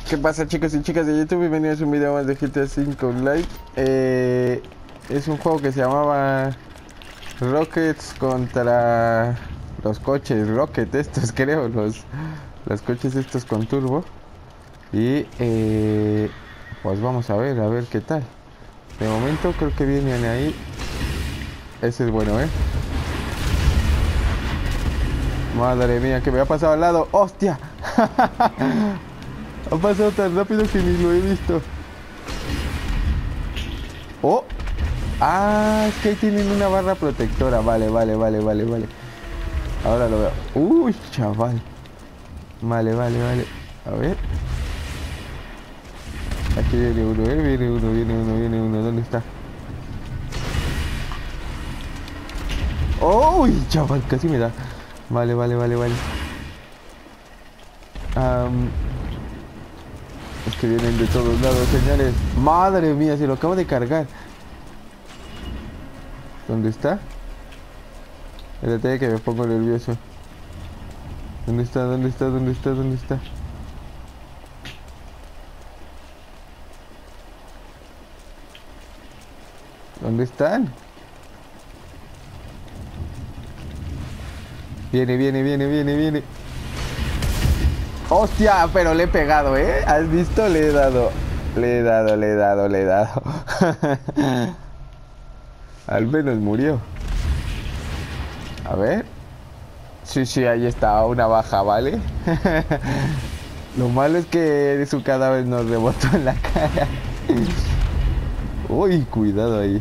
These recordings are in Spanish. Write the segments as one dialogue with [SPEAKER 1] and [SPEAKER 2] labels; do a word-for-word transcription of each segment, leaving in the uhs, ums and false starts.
[SPEAKER 1] ¿Qué pasa, chicos y chicas de YouTube? Bienvenidos a un video más de G T A cinco Online. eh, Es un juego que se llamaba Rockets contra los coches Rocket estos, creo, los, los coches estos con turbo. Y eh, pues vamos a ver, a ver qué tal. De momento creo que vienen ahí. Ese es bueno, ¿eh? Madre mía, que me ha pasado al lado. ¡Hostia! Ha pasado tan rápido que ni lo he visto. ¡Oh! Ah, es que ahí tienen una barra protectora. Vale, vale, vale, vale, vale. Ahora lo veo. Uy, chaval. Vale, vale, vale. A ver. Aquí viene uno, eh. Viene uno, viene uno, viene uno. ¿Dónde está? Uy, chaval, casi me da. Vale, vale, vale, vale. Um, es que vienen de todos lados, señores. Madre mía, se lo acabo de cargar. ¿Dónde está? Espérate que me pongo nervioso. ¿Dónde está? ¿Dónde está? ¿Dónde está? ¿Dónde está? ¿Dónde están? Viene, viene, viene, viene, viene. ¡Hostia! Pero le he pegado, ¿eh? ¿Has visto? Le he dado. Le he dado, le he dado, le he dado. Al menos murió. A ver. Sí, sí, ahí está, una baja, ¿vale? Lo malo es que su cadáver nos rebotó en la cara. Uy, cuidado ahí.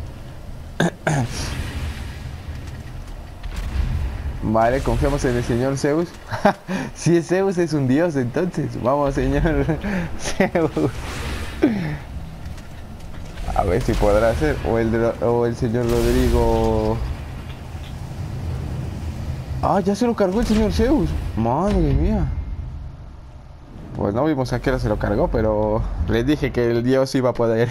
[SPEAKER 1] Vale, confiamos en el señor Zeus. Si es Zeus, es un dios, entonces. Vamos, señor Zeus. A ver si podrá ser. O el, o el señor Rodrigo. Ah, ya se lo cargó el señor Zeus. Madre mía. Pues no vimos a qué hora se lo cargó, pero les dije que el dios iba a poder.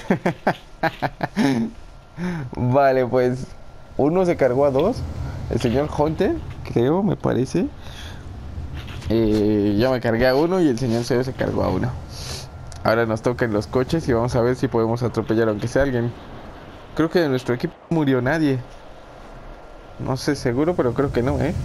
[SPEAKER 1] Vale, pues uno se cargó a dos. El señor Hunter, creo, me parece. Eh, yo me cargué a uno y el señor Zeus se cargó a uno. Ahora nos tocan los coches y vamos a ver si podemos atropellar aunque sea alguien. Creo que de nuestro equipo no murió nadie. No sé seguro, pero creo que no, ¿eh?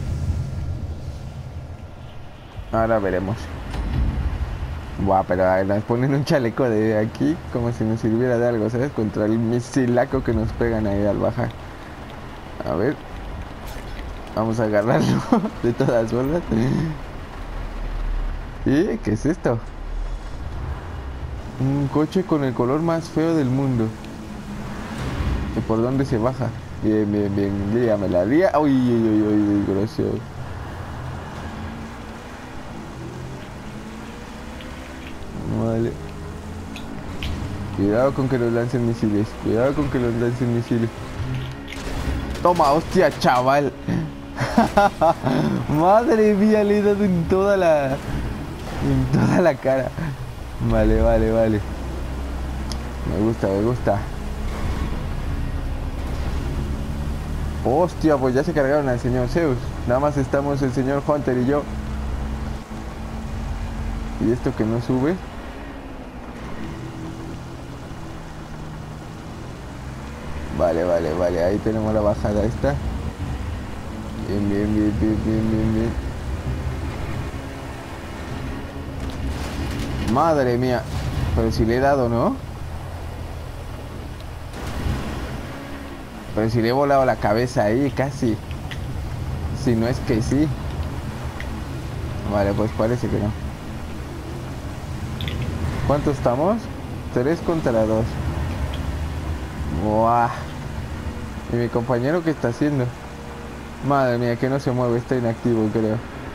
[SPEAKER 1] Ahora veremos. Buah, pero nos ponen un chaleco de aquí como si nos sirviera de algo, ¿sabes? Contra el misilaco que nos pegan ahí al bajar. A ver. Vamos a agarrarlo de todas formas. ¿Y qué es esto? Un coche con el color más feo del mundo. ¿Y por dónde se baja? Bien, bien, bien. Guíame la vía. Uy, uy, uy, uy, gracias. Vale. Cuidado con que nos lancen misiles. Cuidado con que nos lancen misiles. Toma, hostia, chaval. Madre mía, le he dado en toda la... En toda la cara. Vale, vale, vale. Me gusta, me gusta. Hostia, pues ya se cargaron al señor Zeus. Nada más estamos el señor Hunter y yo. ¿Y esto que no sube? Vale, vale, vale. Ahí tenemos la bajada esta. Bien, bien, bien, bien, bien, bien, bien. Madre mía. Pero si le he dado, ¿no? Pero si le he volado la cabeza ahí, casi. Si no es que sí. Vale, pues parece que no. ¿Cuántos estamos? Tres contra dos. Buah. ¿Y mi compañero qué está haciendo? Madre mía, que no se mueve, está inactivo, creo.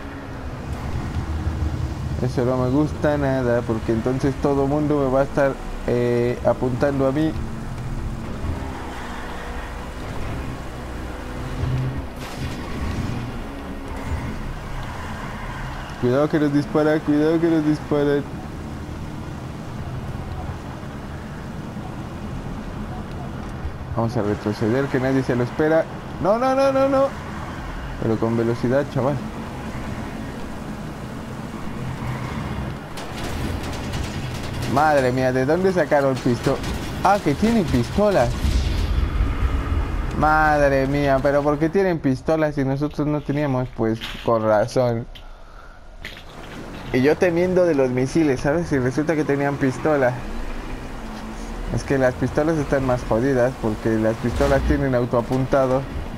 [SPEAKER 1] Eso no me gusta nada, porque entonces todo el mundo me va a estar eh, apuntando a mí. Cuidado que nos dispara, cuidado que nos disparan. Vamos a retroceder, que nadie se lo espera. No, no, no, no, no. Pero con velocidad, chaval. Madre mía, ¿de dónde sacaron pistola? Ah, que tienen pistolas. Madre mía, pero ¿por qué tienen pistolas si nosotros no teníamos? Pues con razón. Y yo temiendo de los misiles, ¿sabes? Y resulta que tenían pistolas. Es que las pistolas están más jodidas porque las pistolas tienen autoapuntado.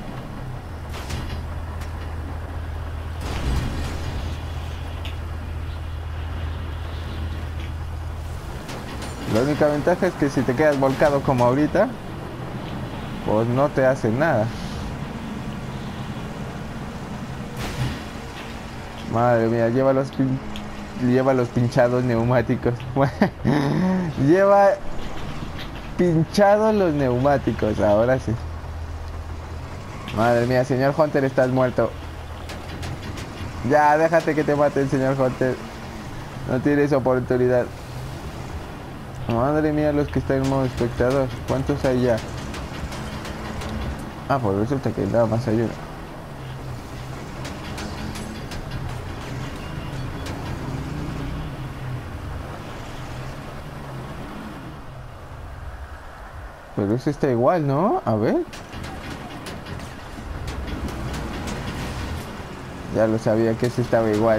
[SPEAKER 1] La única ventaja es que si te quedas volcado como ahorita, pues no te hace nada. Madre mía, lleva los, pin... lleva los pinchados neumáticos. Lleva pinchados los neumáticos, ahora sí. Madre mía, señor Hunter, estás muerto. Ya, déjate que te mate el señor Hunter. No tienes oportunidad. Madre mía, los que están en modo espectador. ¿Cuántos hay ya? Ah, pues resulta que nada más hay uno. Pero ese está igual, ¿no? A ver. Ya lo sabía que ese estaba igual.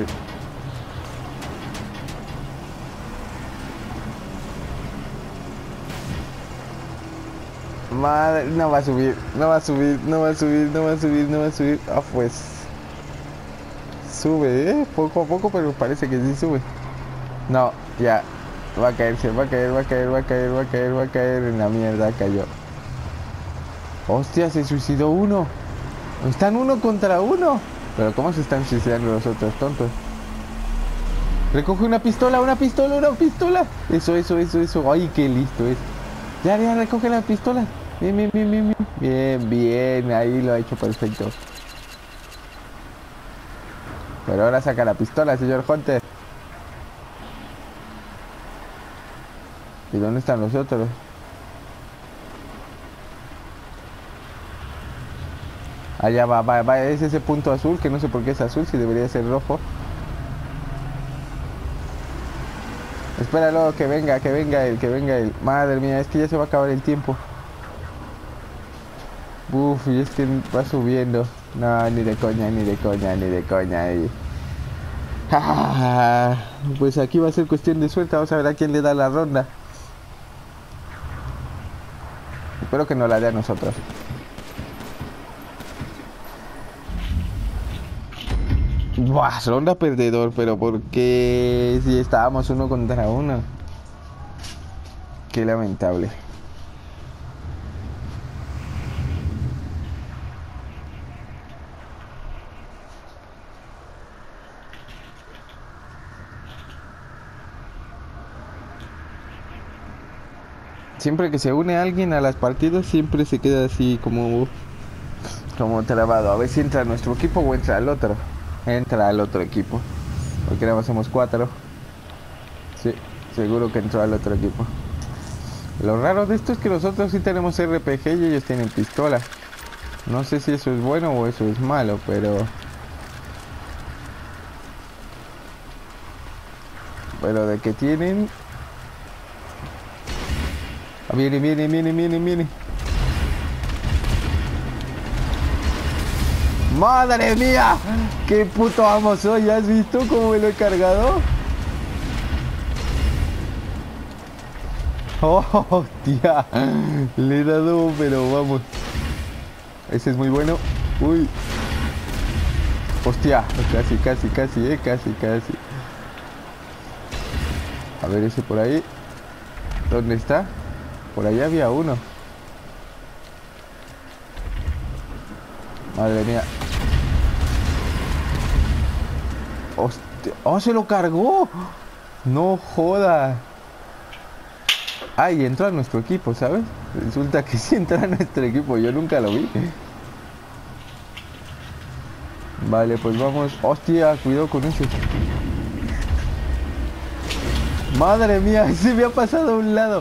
[SPEAKER 1] Madre, no va a subir, no va a subir, no va a subir, no va a subir, no va a subir. Ah, pues. Sube, ¿eh? Poco a poco, pero parece que sí sube. No, ya. Va a caerse, va a caer, va a caer, va a caer, va a caer, va a caer. En la mierda cayó. Hostia, se suicidó uno. Están uno contra uno. Pero ¿cómo se están suicidando los otros tontos? Recoge una pistola, una pistola, una pistola. Eso, eso, eso, eso. Ay, qué listo es. Ya, ya, recoge la pistola. Bien, bien, bien, bien, bien. Bien, bien. Ahí lo ha hecho perfecto. Pero ahora saca la pistola, señor Hunter. ¿Y dónde están los otros? Allá va, va, va. Es ese punto azul, que no sé por qué es azul, si debería ser rojo. Espéralo, que venga, que venga él, que venga él. Madre mía, es que ya se va a acabar el tiempo. Uf, y es que va subiendo. No, ni de coña, ni de coña, ni de coña. Y... ah, pues aquí va a ser cuestión de suerte. Vamos a ver a quién le da la ronda. Espero que no la dé a nosotros. Buah, ronda perdedor, pero porque si estábamos uno contra uno. Qué lamentable. Siempre que se une alguien a las partidas, siempre se queda así como como trabado. A ver si entra a nuestro equipo o entra al otro. Entra al otro equipo. Porque nada más somos cuatro. Sí, seguro que entró al otro equipo. Lo raro de esto es que nosotros sí tenemos R P G y ellos tienen pistola. No sé si eso es bueno o eso es malo, pero... Pero de que tienen... Ah, viene, viene, viene, viene, viene. ¡Madre mía! ¡Qué puto amo soy! ¿Has visto cómo me lo he cargado? ¡Oh, hostia! Le he dado, pero vamos. Ese es muy bueno. ¡Uy! ¡Hostia! Casi, casi, casi, eh. Casi, casi. A ver ese por ahí. ¿Dónde está? Por allá había uno. Madre mía. Hostia. ¡Oh, se lo cargó! No joda. Ah, y entró a nuestro equipo, ¿sabes? Resulta que sí entra a nuestro equipo. Yo nunca lo vi. Vale, pues vamos. Hostia, cuidado con eso. Madre mía, se me ha pasado a un lado.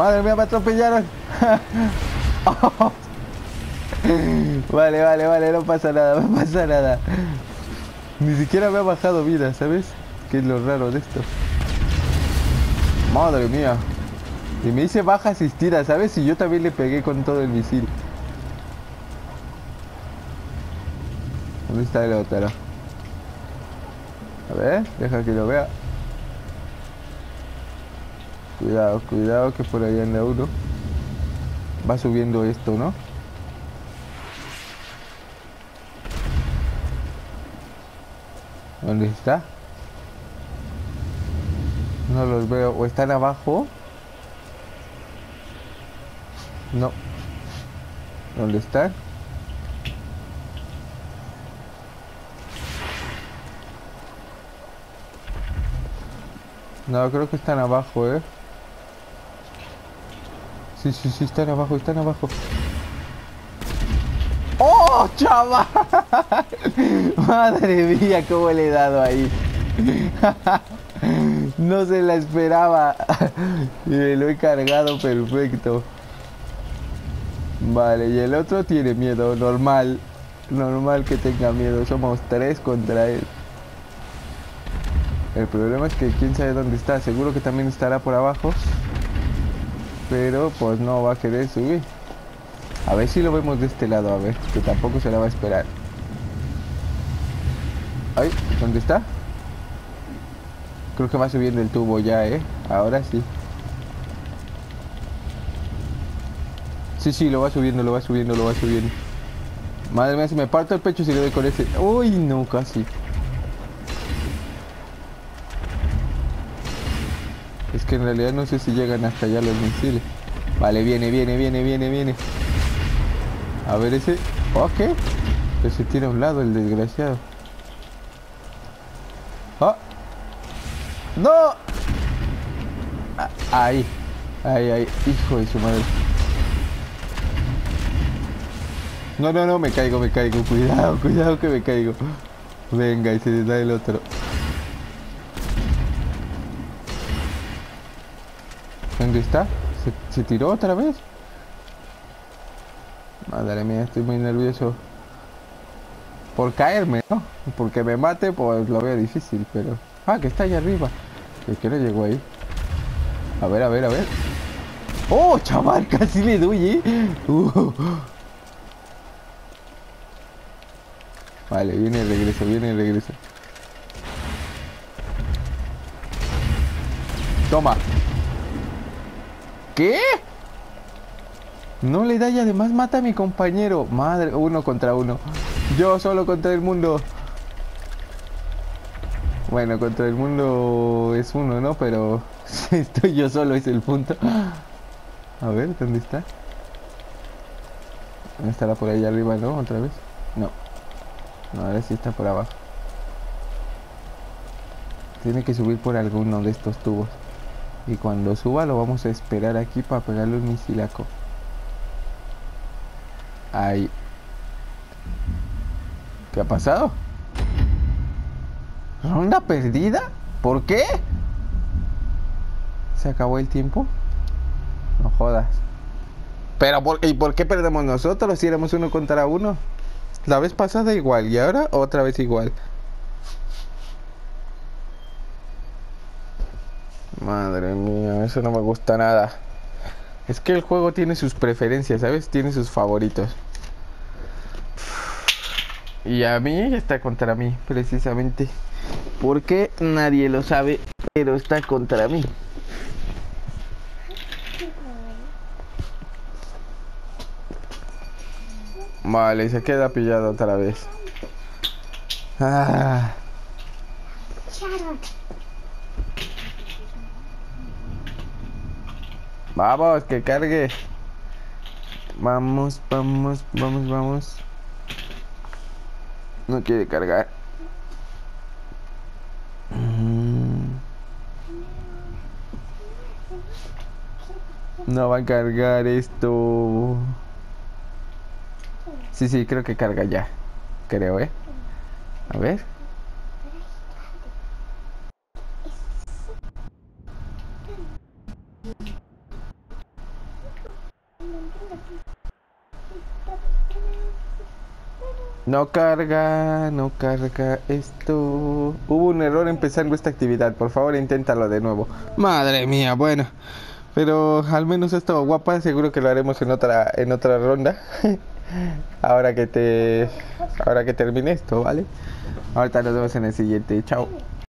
[SPEAKER 1] Madre mía, me atropellaron. Oh. Vale, vale, vale, no pasa nada, no pasa nada. Ni siquiera me ha bajado vida, ¿sabes? Que es lo raro de esto. Madre mía. Y me hice baja asistida, ¿sabes? Y yo también le pegué con todo el misil. ¿Dónde está el otro? A ver, deja que lo vea. Cuidado, cuidado, que por ahí anda uno. Va subiendo esto, ¿no? ¿Dónde está? No los veo. ¿O están abajo? No. ¿Dónde están? No, creo que están abajo, ¿eh? Sí, sí, sí, están abajo, están abajo. ¡Oh, chaval! Madre mía, cómo le he dado ahí. No se la esperaba. Y me lo he cargado perfecto. Vale, y el otro tiene miedo, normal. Normal que tenga miedo, somos tres contra él. El problema es que quién sabe dónde está, seguro que también estará por abajo. Pero pues no va a querer subir. A ver si lo vemos de este lado, a ver, que tampoco se la va a esperar. Ay, ¿dónde está? Creo que va subiendo el tubo ya, ¿eh? Ahora sí. Sí, sí, lo va subiendo, lo va subiendo, lo va subiendo. Madre mía, si me parto el pecho si le doy con ese. Uy, no, casi. Es que en realidad no sé si llegan hasta allá los misiles. Vale, viene, viene, viene, viene, viene. A ver ese. Ok. Que se tira a un lado el desgraciado. ¡Ah! ¡No! Ah, ahí. Ahí, ahí. Hijo de su madre. No, no, no, me caigo, me caigo. Cuidado, cuidado que me caigo. Venga, y se le da el otro. ¿Dónde está? ¿Se, se tiró otra vez? Madre mía, estoy muy nervioso. Por caerme, ¿no? Porque me mate, pues lo veo difícil, pero... Ah, que está allá arriba. ¿Por qué no llegó ahí? A ver, a ver, a ver. ¡Oh, chaval! Casi le doy, ¿eh? Uh. Vale, viene el regreso, viene el regreso. Toma. ¿Qué? No le da y además mata a mi compañero. Madre, uno contra uno. Yo solo contra el mundo. Bueno, contra el mundo es uno, ¿no? Pero estoy yo solo, es el punto. A ver, ¿dónde está? ¿Dónde estará por ahí arriba, no? ¿Otra vez? No. No, ahora sí está por abajo. Tiene que subir por alguno de estos tubos. Y cuando suba lo vamos a esperar aquí para pegarle un misilaco. Ahí. ¿Qué ha pasado? ¿Ronda perdida? ¿Por qué? ¿Se acabó el tiempo? No jodas. Pero por, ¿y por qué perdemos nosotros si éramos uno contra uno? La vez pasada igual y ahora otra vez igual. Madre mía, eso no me gusta nada. Es que el juego tiene sus preferencias, ¿sabes? Tiene sus favoritos. Y a mí está contra mí, precisamente. Porque nadie lo sabe, pero está contra mí. Vale, se queda pillado otra vez. Ah. Vamos, que cargue. Vamos, vamos, vamos, vamos. No quiere cargar. No va a cargar esto. Sí, sí, creo que carga ya. Creo, ¿eh? A ver. No carga, no carga esto. Hubo un error empezando esta actividad. Por favor, inténtalo de nuevo. Madre mía, bueno. Pero al menos esto guapa, seguro que lo haremos en otra en otra ronda. Ahora que te ahora que termine esto, ¿vale? Ahorita nos vemos en el siguiente. Chao.